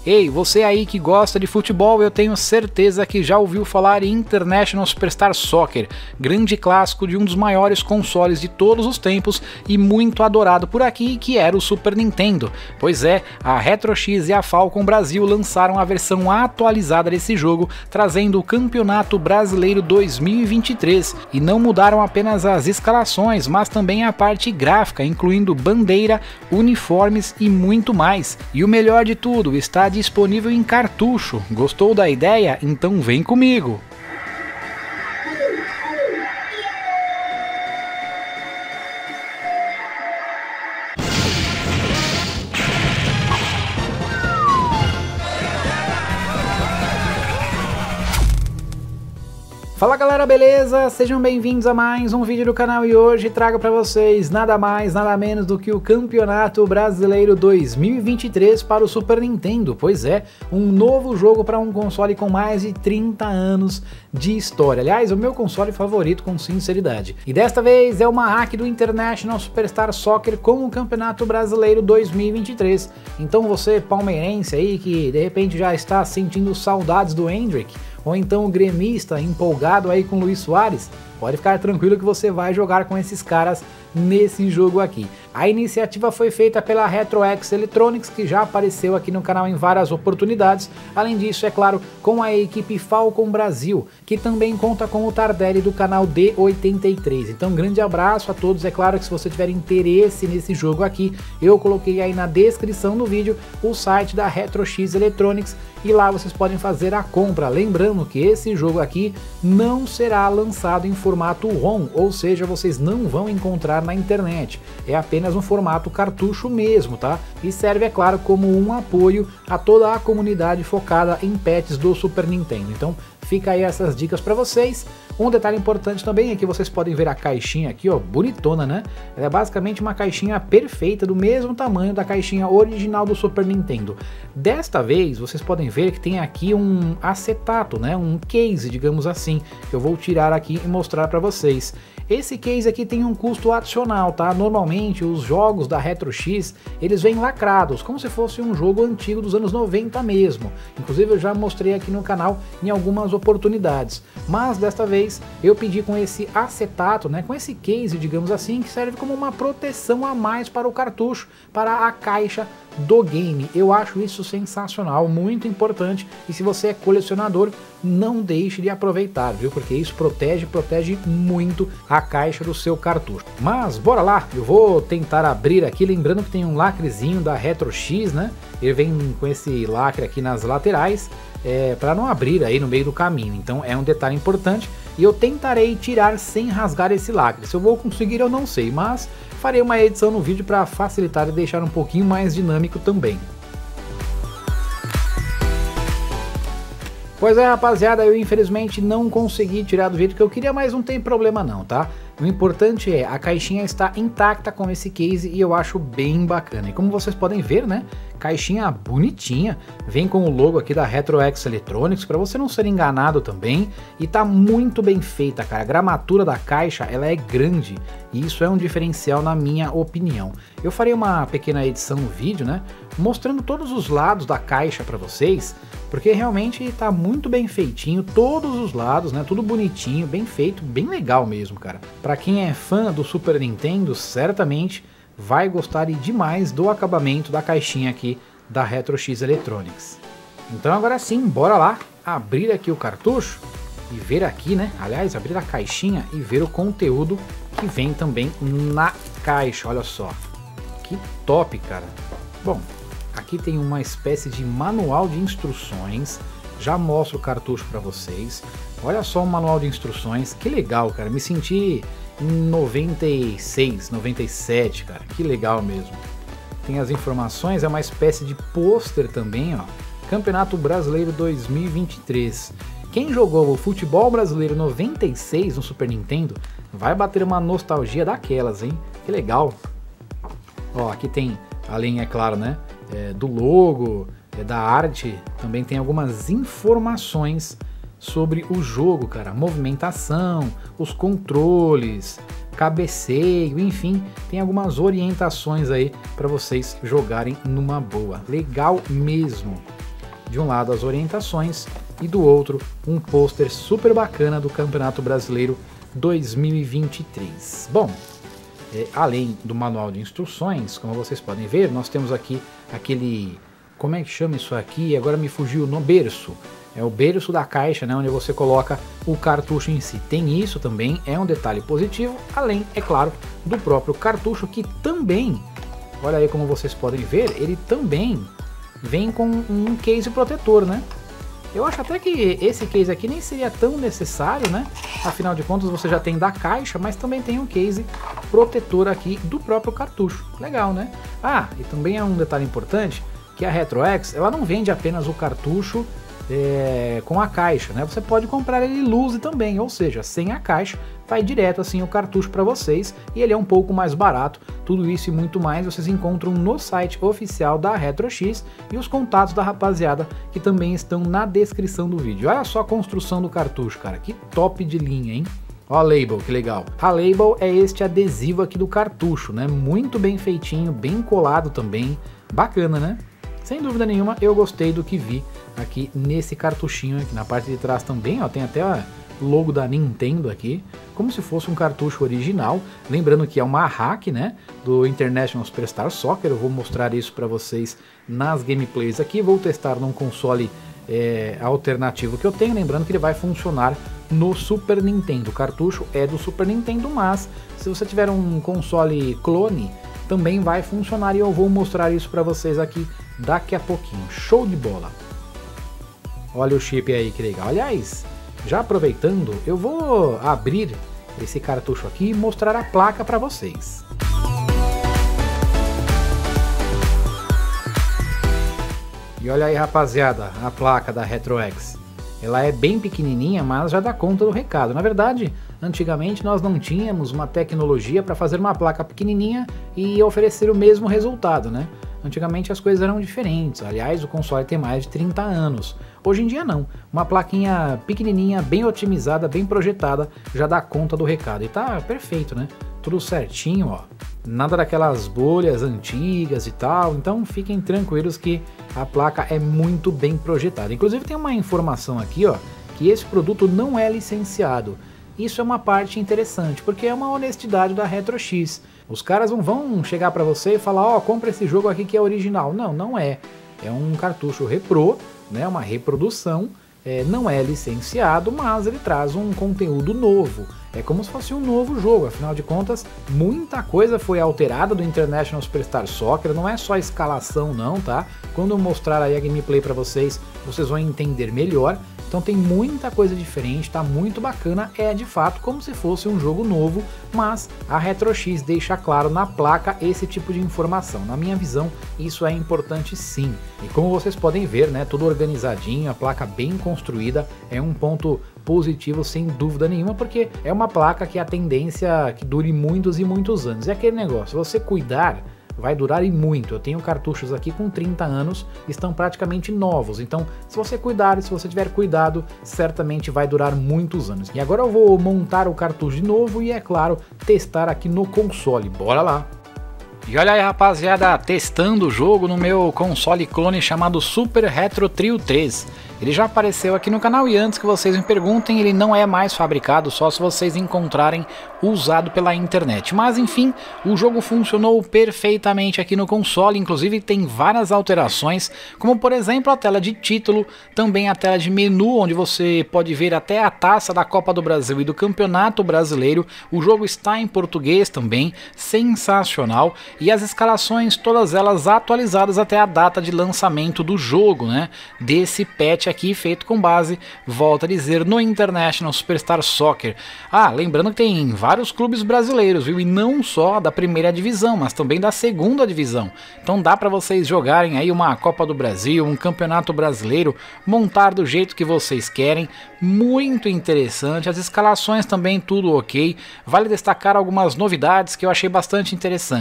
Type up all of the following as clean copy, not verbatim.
Ei, você aí que gosta de futebol, eu tenho certeza que já ouviu falar em International Superstar Soccer, grande clássico de um dos maiores consoles de todos os tempos e muito adorado por aqui, que era o Super Nintendo. Pois é, a RetroX e a Falcon Brasil lançaram a versão atualizada desse jogo, trazendo o Campeonato Brasileiro 2023, e não mudaram apenas as escalações, mas também a parte gráfica, incluindo bandeira, uniformes e muito mais. E o melhor de tudo, está disponível em cartucho. Gostou da ideia? Então vem comigo! Fala galera, beleza? Sejam bem-vindos a mais um vídeo do canal e hoje trago para vocês nada mais, nada menos do que o Campeonato Brasileiro 2023 para o Super Nintendo. Pois é, um novo jogo para um console com mais de 30 anos de história. Aliás, o meu console favorito, com sinceridade. E desta vez é uma hack do International Superstar Soccer com o Campeonato Brasileiro 2023. Então você palmeirense aí que de repente já está sentindo saudades do Hendrick, ou então o gremista empolgado aí com o Luiz Soares, pode ficar tranquilo que você vai jogar com esses caras nesse jogo aqui. A iniciativa foi feita pela RetroX Electronics, que já apareceu aqui no canal em várias oportunidades. Além disso, é claro, com a equipe Falcon Brasil, que também conta com o Tardelli do canal D83. Então, um grande abraço a todos. É claro que se você tiver interesse nesse jogo aqui, eu coloquei aí na descrição do vídeo o site da RetroX Electronics, e lá vocês podem fazer a compra. Lembrando que esse jogo aqui não será lançado em formato ROM, ou seja, vocês não vão encontrar na internet. É apenas um formato cartucho mesmo, tá? E serve, é claro, como um apoio a toda a comunidade focada em pets do Super Nintendo. Então fica aí essas dicas para vocês. Um detalhe importante também é que vocês podem ver a caixinha aqui, ó, bonitona, né? Ela é basicamente uma caixinha perfeita, do mesmo tamanho da caixinha original do Super Nintendo. Desta vez, vocês podem ver que tem aqui um acetato, né? Um case, digamos assim, que eu vou tirar aqui e mostrar para vocês. Esse case aqui tem um custo adicional, tá? Normalmente os jogos da RetroX, eles vêm lacrados, como se fosse um jogo antigo dos anos 90 mesmo. Inclusive eu já mostrei aqui no canal em algumas oportunidades. Mas desta vez eu pedi com esse acetato, né? Com esse case, digamos assim, que serve como uma proteção a mais para o cartucho, para a caixa do game. Eu acho isso sensacional, muito importante, e se você é colecionador, não deixe de aproveitar, viu? Porque isso protege muito a caixa do seu cartucho. Mas bora lá, eu vou tentar abrir aqui, lembrando que tem um lacrezinho da RetroX, né? Ele vem com esse lacre aqui nas laterais, para não abrir aí no meio do caminho. Então é um detalhe importante, e eu tentarei tirar sem rasgar esse lacre. Se eu vou conseguir eu não sei, mas farei uma edição no vídeo para facilitar e deixar um pouquinho mais dinâmico também. Pois é, rapaziada, eu infelizmente não consegui tirar do vídeo que eu queria, mas não tem problema não, tá? O importante é, a caixinha está intacta com esse case e eu acho bem bacana. E como vocês podem ver, né, caixinha bonitinha, vem com o logo aqui da RetroX Electronics, para você não ser enganado também, e tá muito bem feita, cara. A gramatura da caixa, ela é grande, e isso é um diferencial na minha opinião. Eu farei uma pequena edição no vídeo, né, mostrando todos os lados da caixa para vocês, porque realmente tá muito bem feitinho, todos os lados, né, tudo bonitinho, bem feito, bem legal mesmo, cara. Para quem é fã do Super Nintendo, certamente vai gostar demais do acabamento da caixinha aqui da RetroX Electronics. Então agora sim, bora lá abrir aqui o cartucho e ver aqui, né, aliás, abrir a caixinha e ver o conteúdo que vem também na caixa. Olha só, que top, cara. Bom, aqui tem uma espécie de manual de instruções. Já mostro o cartucho para vocês. Olha só o manual de instruções, que legal, cara. Me senti em 96, 97, cara. Que legal mesmo. Tem as informações, é uma espécie de pôster também, ó. Campeonato Brasileiro 2023. Quem jogou o Futebol Brasileiro 96 no Super Nintendo vai bater uma nostalgia daquelas, hein? Que legal. Ó, aqui tem, além, é claro, né, do logo, da arte, também tem algumas informações sobre o jogo, cara, movimentação, os controles, cabeceio, enfim, tem algumas orientações aí para vocês jogarem numa boa. Legal mesmo. De um lado as orientações e do outro um pôster super bacana do Campeonato Brasileiro 2023. Bom, além do manual de instruções, como vocês podem ver, nós temos aqui aquele, como é que chama isso aqui? Agora me fugiu, no berço. É o berço da caixa, né, onde você coloca o cartucho em si. Tem isso também, é um detalhe positivo, além, é claro, do próprio cartucho, que também, olha aí como vocês podem ver, ele também vem com um case protetor, né? Eu acho até que esse case aqui nem seria tão necessário, né? Afinal de contas você já tem da caixa, mas também tem um case protetor aqui do próprio cartucho. Legal, né? Ah, e também é um detalhe importante, que a RetroX, ela não vende apenas o cartucho com a caixa, né? Você pode comprar ele loose também, ou seja, sem a caixa, vai direto assim o cartucho para vocês, e ele é um pouco mais barato. Tudo isso e muito mais vocês encontram no site oficial da RetroX e os contatos da rapaziada que também estão na descrição do vídeo. Olha só a construção do cartucho, cara, que top de linha, hein? Ó a label, que legal. A label é este adesivo aqui do cartucho, né? Muito bem feitinho, bem colado também, bacana, né? Sem dúvida nenhuma, eu gostei do que vi aqui nesse cartuchinho. Aqui na parte de trás também, ó, tem até o logo da Nintendo aqui, como se fosse um cartucho original. Lembrando que é uma hack, né, do International Superstar Soccer. Eu vou mostrar isso para vocês nas gameplays aqui. Vou testar num console alternativo que eu tenho. Lembrando que ele vai funcionar no Super Nintendo. O cartucho é do Super Nintendo, mas se você tiver um console clone, também vai funcionar, e eu vou mostrar isso para vocês aqui daqui a pouquinho. Show de bola! Olha o chip aí, que legal. Aliás, já aproveitando, eu vou abrir esse cartucho aqui e mostrar a placa para vocês. E olha aí, rapaziada, a placa da RetroX. Ela é bem pequenininha, mas já dá conta do recado. Na verdade, antigamente nós não tínhamos uma tecnologia para fazer uma placa pequenininha e oferecer o mesmo resultado, né? Antigamente as coisas eram diferentes. Aliás, o console tem mais de 30 anos. Hoje em dia não. Uma plaquinha pequenininha, bem otimizada, bem projetada, já dá conta do recado. E tá perfeito, né? Tudo certinho, ó. Nada daquelas bolhas antigas e tal. Então fiquem tranquilos que a placa é muito bem projetada. Inclusive tem uma informação aqui, ó, que esse produto não é licenciado. Isso é uma parte interessante, porque é uma honestidade da RetroX. Os caras não vão chegar para você e falar, ó, compra esse jogo aqui que é original. Não, não é. É um cartucho repro, né, uma reprodução, não é licenciado, mas ele traz um conteúdo novo. É como se fosse um novo jogo, afinal de contas, muita coisa foi alterada do International Superstar Soccer, não é só a escalação não, tá? Quando eu mostrar aí a gameplay para vocês, vocês vão entender melhor. Então tem muita coisa diferente, tá muito bacana, é de fato como se fosse um jogo novo, mas a RetroX deixa claro na placa esse tipo de informação. Na minha visão, isso é importante sim. E como vocês podem ver, né, tudo organizadinho, a placa bem construída, é um ponto positivo sem dúvida nenhuma, porque é uma placa que a tendência que dure muitos e muitos anos. É aquele negócio, se você cuidar, vai durar e muito. Eu tenho cartuchos aqui com 30 anos, estão praticamente novos, então se você cuidar, se você tiver cuidado, certamente vai durar muitos anos. E agora eu vou montar o cartucho de novo e, é claro, testar aqui no console. Bora lá! E olha aí, rapaziada, testando o jogo no meu console clone chamado Super Retro Trio 3. Ele já apareceu aqui no canal e antes que vocês me perguntem, ele não é mais fabricado, só se vocês encontrarem usado pela internet. Mas enfim, o jogo funcionou perfeitamente aqui no console, inclusive tem várias alterações, como por exemplo a tela de título, também a tela de menu, onde você pode ver até a taça da Copa do Brasil e do Campeonato Brasileiro. O jogo está em português também, sensacional, e as escalações, todas elas atualizadas até a data de lançamento do jogo, né? Desse patch aqui feito com base, volto a dizer, no International Superstar Soccer. Ah, lembrando que tem vários clubes brasileiros, viu? E não só da primeira divisão, mas também da segunda divisão. Então dá para vocês jogarem aí uma Copa do Brasil, um Campeonato Brasileiro, montar do jeito que vocês querem. Muito interessante, as escalações também tudo ok. Vale destacar algumas novidades que eu achei bastante interessante.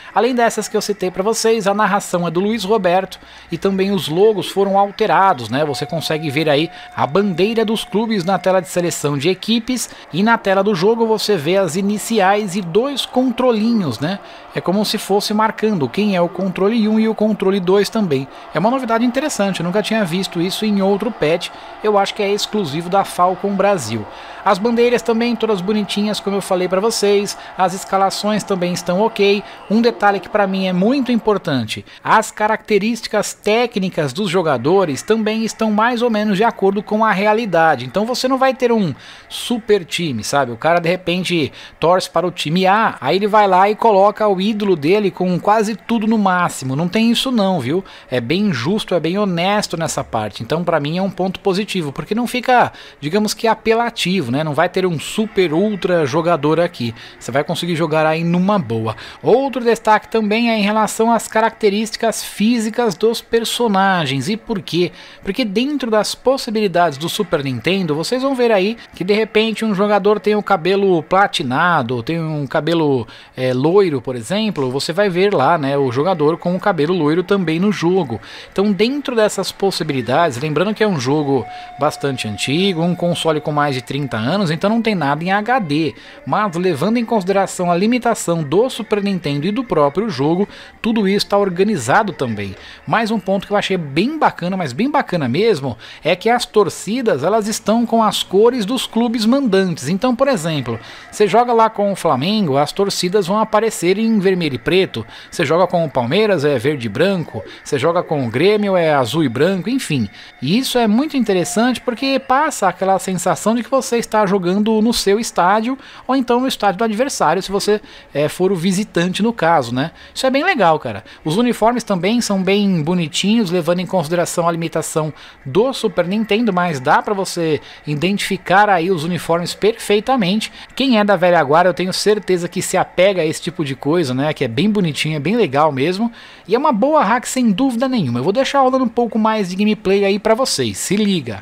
Além dessas que eu citei para vocês, a narração é do Luiz Roberto e também os logos foram alterados, né? Você consegue ver aí a bandeira dos clubes na tela de seleção de equipes e na tela do jogo você vê as iniciais e 2 controlinhos, né? É como se fosse marcando quem é o controle 1 e o controle 2 também. É uma novidade interessante, eu nunca tinha visto isso em outro patch, eu acho que é exclusivo da Falcon Brasil. As bandeiras também todas bonitinhas, como eu falei para vocês, as escalações também estão ok. Um detalhe que para mim é muito importante, as características técnicas dos jogadores também estão mais ou menos de acordo com a realidade. Então você não vai ter um super time, sabe? O cara de repente torce para o time A, aí ele vai lá e coloca o ídolo dele com quase tudo no máximo. Não tem isso não, viu? É bem justo, é bem honesto nessa parte. Então para mim é um ponto positivo, porque não fica, digamos que apelativo, né? Não vai ter um super ultra jogador aqui. Você vai conseguir jogar aí numa boa. Outro destaque também é em relação às características físicas dos personagens. E por quê? Porque dentro das possibilidades do Super Nintendo, vocês vão ver aí que de repente um jogador tem o cabelo platinado, tem um cabelo loiro, por exemplo, você vai ver lá, né, o jogador com o cabelo loiro também no jogo. Então dentro dessas possibilidades, lembrando que é um jogo bastante antigo, um console com mais de 30 anos, então não tem nada em HD, mas levando em consideração a limitação do Super Nintendo e do próprio jogo, tudo isso está organizado também. Mais um ponto que eu achei bem bacana, mas bem bacana mesmo, é que as torcidas elas estão com as cores dos clubes mandantes. Então, por exemplo, você joga lá com o Flamengo, as torcidas vão aparecer em vermelho e preto. Você joga com o Palmeiras, é verde e branco. Você joga com o Grêmio, é azul e branco, enfim. E isso é muito interessante porque passa aquela sensação de que você está jogando no seu estádio ou então no estádio do adversário, se você for o visitante no caso, né? Isso é bem legal, cara. Os uniformes também são bem bonitinhos, levando em consideração a limitação do Super Nintendo, mas dá pra você identificar aí os uniformes perfeitamente. Quem é da velha guarda, eu tenho certeza que se apega a esse tipo de coisa, né? Que é bem bonitinho, é bem legal mesmo. E é uma boa hack sem dúvida nenhuma. Eu vou deixar rolando um pouco mais de gameplay aí pra vocês. Se liga!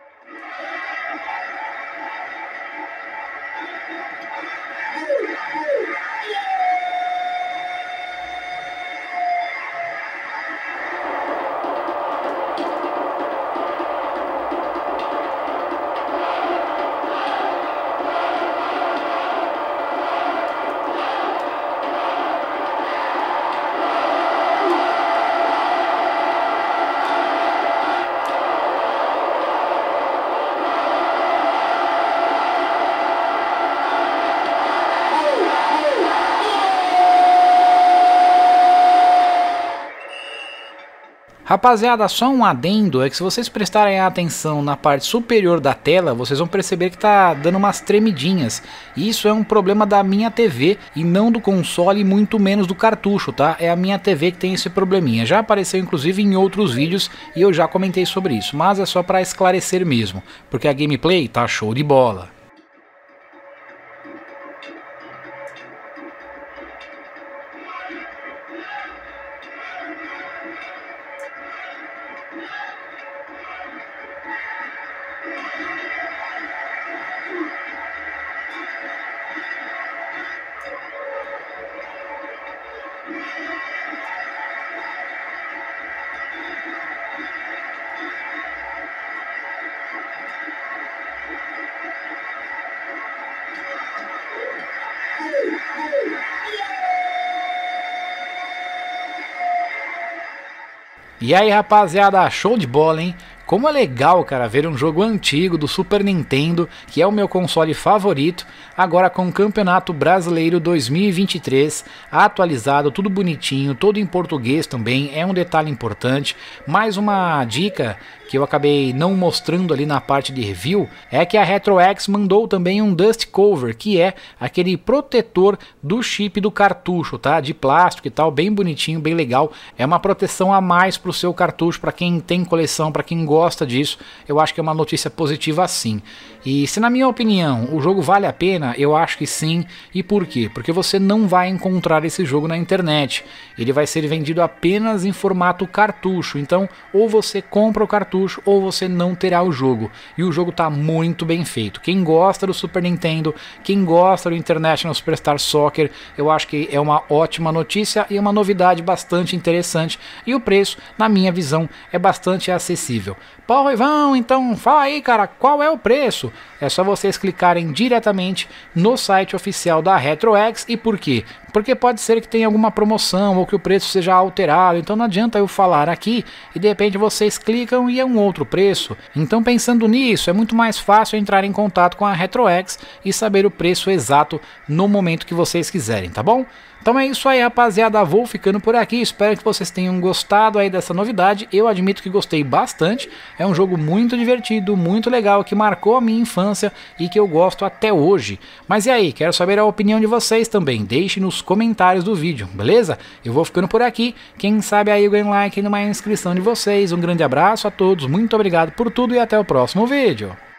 Rapaziada, só um adendo, é que se vocês prestarem atenção na parte superior da tela, vocês vão perceber que tá dando umas tremidinhas. E isso é um problema da minha TV e não do console, muito menos do cartucho, tá? É a minha TV que tem esse probleminha. Já apareceu inclusive em outros vídeos e eu já comentei sobre isso, mas é só para esclarecer mesmo, porque a gameplay tá show de bola. E aí, rapaziada, show de bola, hein? Como é legal, cara, ver um jogo antigo do Super Nintendo, que é o meu console favorito, agora com o Campeonato Brasileiro 2023, atualizado, tudo bonitinho, todo em português também, é um detalhe importante. Mais uma dica que eu acabei não mostrando ali na parte de review, é que a RetroX mandou também um dust cover, que é aquele protetor do chip do cartucho, tá? De plástico e tal, bem bonitinho, bem legal. É uma proteção a mais pro seu cartucho, para quem tem coleção, para quem gosta gosta disso, eu acho que é uma notícia positiva sim. E se na minha opinião o jogo vale a pena, eu acho que sim. E por quê? Porque você não vai encontrar esse jogo na internet. Ele vai ser vendido apenas em formato cartucho, então ou você compra o cartucho ou você não terá o jogo. E o jogo está muito bem feito. Quem gosta do Super Nintendo, quem gosta do International Superstar Soccer, eu acho que é uma ótima notícia e uma novidade bastante interessante. E o preço, na minha visão, é bastante acessível. Paulo Roivão, então fala aí, cara, qual é o preço? É só vocês clicarem diretamente no site oficial da RetroX. E por quê? Porque pode ser que tenha alguma promoção ou que o preço seja alterado, então não adianta eu falar aqui e de repente vocês clicam e é um outro preço. Então pensando nisso, é muito mais fácil entrar em contato com a RetroX e saber o preço exato no momento que vocês quiserem, tá bom? Então é isso aí, rapaziada, vou ficando por aqui, espero que vocês tenham gostado aí dessa novidade. Eu admito que gostei bastante, é um jogo muito divertido, muito legal, que marcou a minha infância e que eu gosto até hoje. Mas e aí, quero saber a opinião de vocês também, deixe nos comentários do vídeo, beleza? Eu vou ficando por aqui, quem sabe aí eu ganho um like e numa inscrição de vocês. Um grande abraço a todos, muito obrigado por tudo e até o próximo vídeo.